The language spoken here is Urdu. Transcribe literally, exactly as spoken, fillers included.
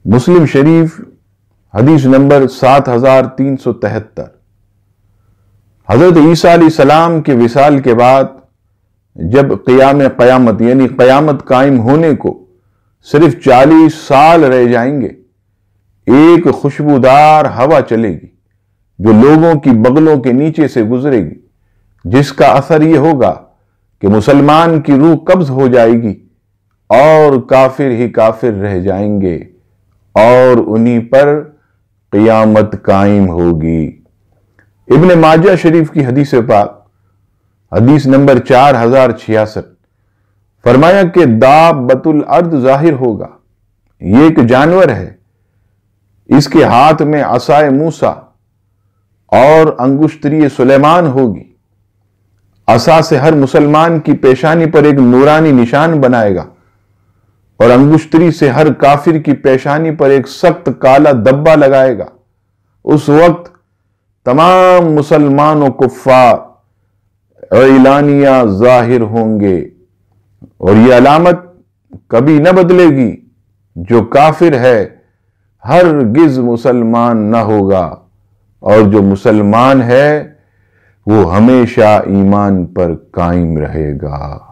مسلم شریف حدیث نمبر سات ہزار تین سو تہتر۔ حضرت عیسیٰ علیہ السلام کے وصال کے بعد جب قیام قیامت یعنی قیامت قائم ہونے کو صرف چالیس سال رہ جائیں گے، ایک خوشبودار ہوا چلے گی جو لوگوں کی بغلوں کے نیچے سے گزرے گی، جس کا اثر یہ ہوگا کہ مسلمان کی روح قبض ہو جائے گی اور کافر ہی کافر رہ جائیں گے اور انہی پر قیامت قائم ہوگی۔ ابن ماجہ شریف کی حدیث پاک حدیث نمبر چار ہزار چھیاسٹھ، فرمایا کہ دابۃ الارض ظاہر ہوگا، یہ ایک جانور ہے، اس کے ہاتھ میں عصائے موسیٰ اور انگشتری سلیمان ہوگی، عصا سے ہر مسلمان کی پیشانی پر ایک نورانی نشان بنائے گا اور انگشتری سے ہر کافر کی پیشانی پر ایک سخت کالا دبا لگائے گا۔ اس وقت تمام مسلمان و کفار اعلانیہ ظاہر ہوں گے اور یہ علامت کبھی نہ بدلے گی، جو کافر ہے ہرگز مسلمان نہ ہوگا اور جو مسلمان ہے وہ ہمیشہ ایمان پر قائم رہے گا۔